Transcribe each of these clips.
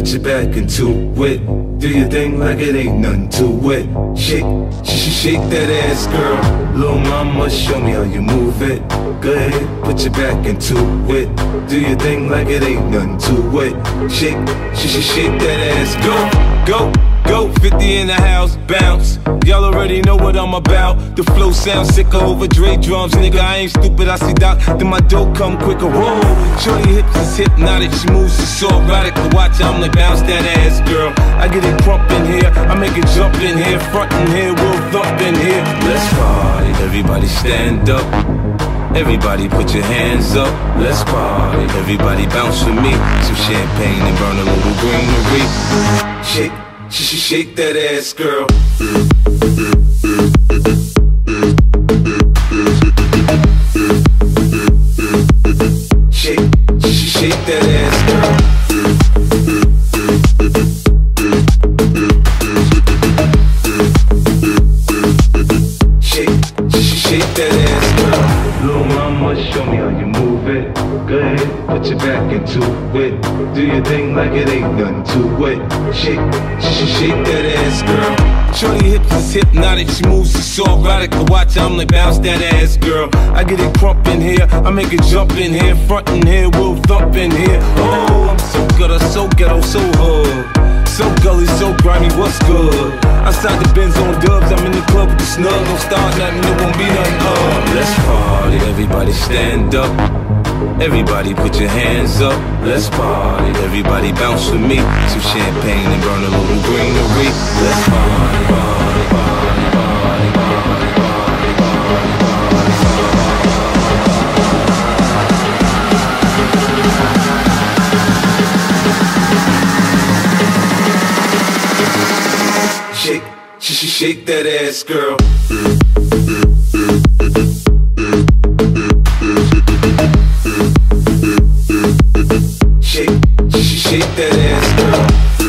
put your back into it. Do your thing like it ain't nothing to it. Shake, shake that ass, girl. Little mama, show me how you move it. Go ahead, put your back into it. Do your thing like it ain't nothing to it. Shake, shake that ass, go, go. Go, 50 in the house, bounce. Y'all already know what I'm about. The flow sounds sicker over Dre drums. Nigga, I ain't stupid, I see Doc. Then my dough come quicker, whoa. Shorty hips is hypnotic, she moves, she's so erotic. To watch, I'm like, bounce that ass, girl. I get it crump in here, I make it jump in here. Front in here, we'll thump in here. Let's party, everybody stand up. Everybody put your hands up, let's party. Everybody bounce with me. Some champagne and burn a little greenery. Shake, shake that ass, girl. Shake, shake that ass, girl. Shake, shake that ass, girl. Little mama, show me how you move it. Go ahead, put your back into it. Do your thing like it ain't nothing to it. Shake, shake that ass, girl. Shorty hips is hypnotic, she moves, she's so erotic. To watch, I'm like, bounce that ass, girl. I get it crump in here, I make it jump in here. Front in here, we'll thump in here. Oh, I'm so good, I'm so ghetto, so hood. So gully, so grimy, what's good? Outside the Benz on dubs, I'm in the club with the snug. Don't start nothing, it won't be nothing. Let's party, everybody stand up. Everybody put your hands up, let's party. Everybody bounce with me. Some champagne and burn a little greenery. Let's party, party, party, party, party, party, party, party. Shake, shake that ass, girl. Shake that ass, girl.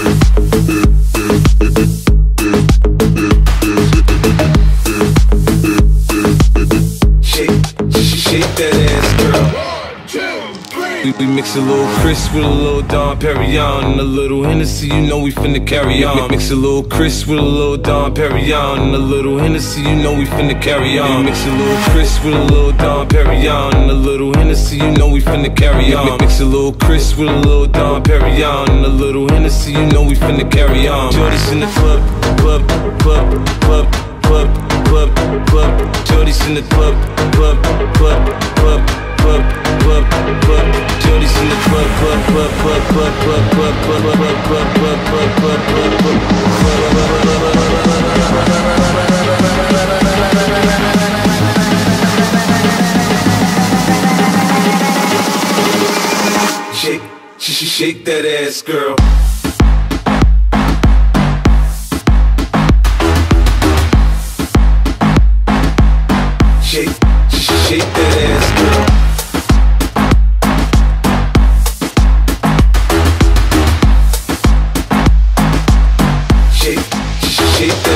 Shake that ass, girl. 1, 2, 3. We mix a little Chris with a little Dom Perignon and a little Hennessy, you know we finna carry on. Mix a little Chris with a little Dom Perignon and a little Hennessy, you know we finna carry on. Mix a little Chris with a little Dom Perignon and a little Hennessy, you know we finna carry on. Mix a little Chris with a little Dom Perignon and a little Hennessy, you know we finna carry on. Shorty's in the club, club, club, club, club, club, club. Shorty's in the club, club, club, club, club, club, club. Shorty's in the club, club, club, club, club, club, club, club, club, club, club, club, club, club, club. Shake, shake that ass, girl. Shake, shake that ass, girl. Shake, shake that